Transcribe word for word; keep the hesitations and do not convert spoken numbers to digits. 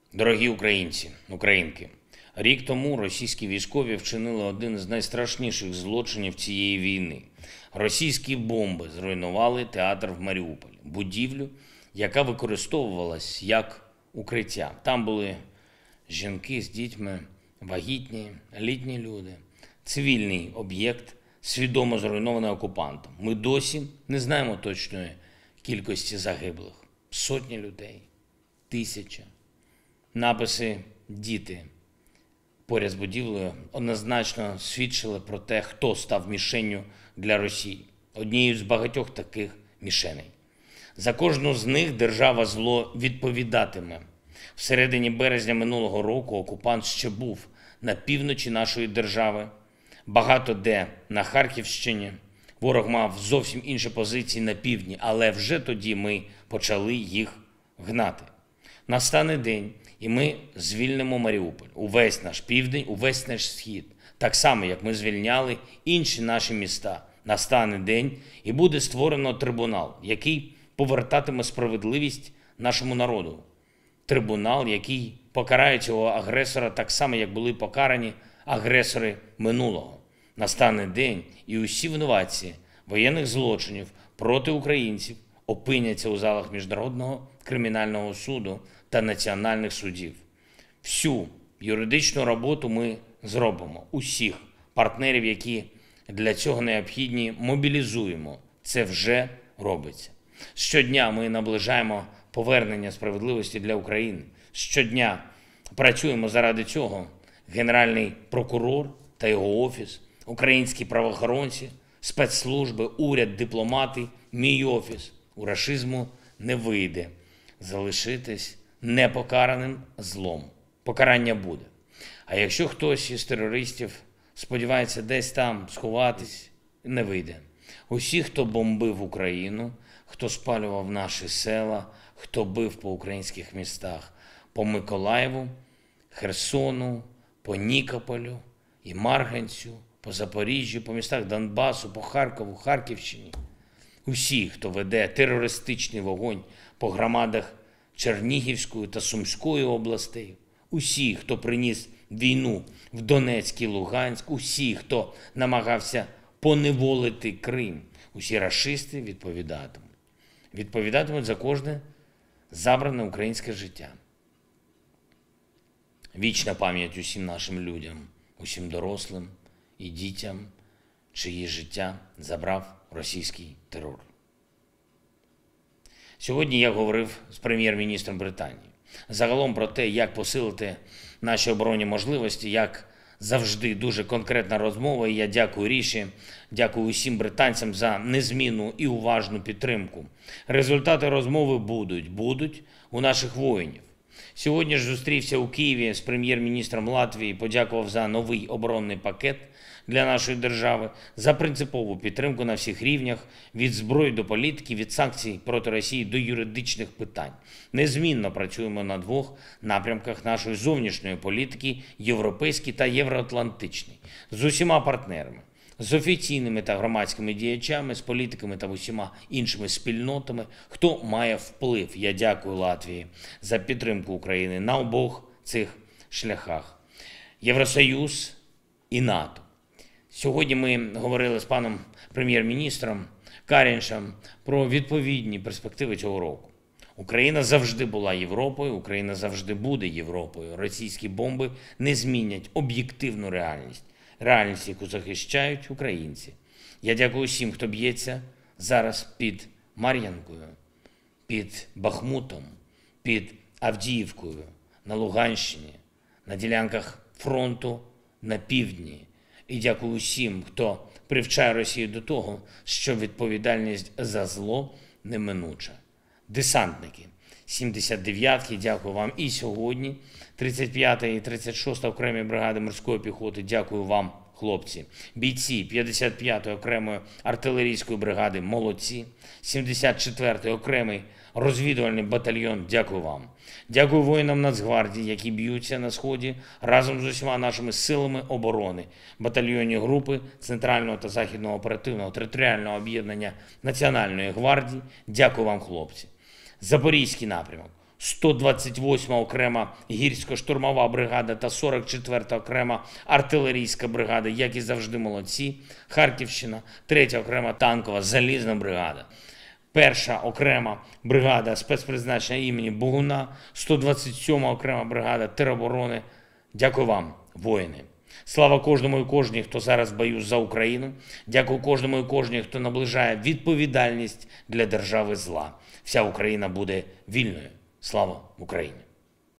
Дорогі українці, українки, рік тому російські військові вчинили один з найстрашніших злочинів цієї війни. Російські бомби зруйнували театр в Маріуполі, будівлю, яка використовувалась як укриття. Там були жінки з дітьми, вагітні, літні люди. Цивільний об'єкт свідомо зруйнований окупантом. Ми досі не знаємо точної кількості загиблих. Сотні людей, тисяча. Написи «Діти» поряд з будівлею однозначно свідчили про те, хто став мішенню для Росії. Однією з багатьох таких мішеней. За кожну з них держава зло відповідатиме. В середині березня минулого року окупант ще був на півночі нашої держави. Багато де на Харківщині. Ворог мав зовсім інші позиції на півдні, але вже тоді ми почали їх гнати. Настане день, і ми звільнимо Маріуполь, увесь наш південь, увесь наш схід. Так само, як ми звільняли інші наші міста. Настане день, і буде створено трибунал, який повертатиме справедливість нашому народу. Трибунал, який покарає цього агресора так само, як були покарані агресори минулого. Настане день, і усі винуватці воєнних злочинів проти українців опиняться у залах Міжнародного кримінального суду та національних судів. Всю юридичну роботу ми зробимо. Усіх партнерів, які для цього необхідні, мобілізуємо. Це вже робиться. Щодня ми наближаємо повернення справедливості для України. Щодня працюємо заради цього. Генеральний прокурор та його офіс, українські правоохоронці, спецслужби, уряд, дипломати, мій офіс. У рашизму не вийде залишитись непокараним злом. Покарання буде. А якщо хтось із терористів сподівається десь там сховатись, не вийде. Усі, хто бомбив Україну, хто спалював наші села, хто бив по українських містах, по Миколаєву, Херсону, по Нікополю і Марганцю, по Запоріжжю, по містах Донбасу, по Харкову, Харківщині. Усі, хто веде терористичний вогонь по громадах Чернігівської та Сумської областей, усі, хто приніс війну в Донецьк і Луганськ, усі, хто намагався поневолити Крим, усі рашисти відповідатимуть. Відповідатимуть за кожне забране українське життя. Вічна пам'ять усім нашим людям, усім дорослим і дітям, чиї життя забрав російський терор. Сьогодні я говорив з прем'єр-міністром Британії. Загалом про те, як посилити наші оборонні можливості, як завжди дуже конкретна розмова. І я дякую Ріші, дякую усім британцям за незмінну і уважну підтримку. Результати розмови будуть, будуть у наших воїнів. Сьогодні ж зустрівся у Києві з прем'єр-міністром Латвії, подякував за новий оборонний пакет для нашої держави, за принципову підтримку на всіх рівнях, від зброї до політики, від санкцій проти Росії до юридичних питань. Незмінно працюємо на двох напрямках нашої зовнішньої політики – європейській та євроатлантичній, з усіма партнерами, з офіційними та громадськими діячами, з політиками та усіма іншими спільнотами, хто має вплив. Я дякую Латвії за підтримку України на обох цих шляхах. Євросоюз і НАТО. Сьогодні ми говорили з паном прем'єр-міністром Каріншем про відповідні перспективи цього року. Україна завжди була Європою, Україна завжди буде Європою. Російські бомби не змінять об'єктивну реальність. Реальність, яку захищають українці. Я дякую всім, хто б'ється зараз під Мар'янкою, під Бахмутом, під Авдіївкою, на Луганщині, на ділянках фронту на півдні. І дякую всім, хто привчає Росію до того, що відповідальність за зло неминуча. Десантники, сімдесят дев'ятки, дякую вам і сьогодні. тридцять п'ята і тридцять шоста окремі бригади морської піхоти, дякую вам, хлопці. Бійці п'ятдесят п'ятої окремої артилерійської бригади, молодці. сімдесят четвертий окремий розвідувальний батальйон, дякую вам. Дякую воїнам Нацгвардії, які б'ються на Сході разом з усіма нашими силами оборони. Батальйонні групи Центрального та Західного оперативного територіального об'єднання Національної гвардії, дякую вам, хлопці. Запорізький напрямок. сто двадцять восьма окрема гірсько-штурмова бригада та сорок четверта окрема артилерійська бригада, як і завжди молодці. Харківщина, третя окрема танкова залізна бригада. Перша окрема бригада спецпризначення імені Богуна, сто двадцять сьома окрема бригада тероборони. Дякую вам, воїни. Слава кожному і кожній, хто зараз в бою за Україну. Дякую кожному і кожній, хто наближає відповідальність для держави зла. Вся Україна буде вільною. Слава Україні!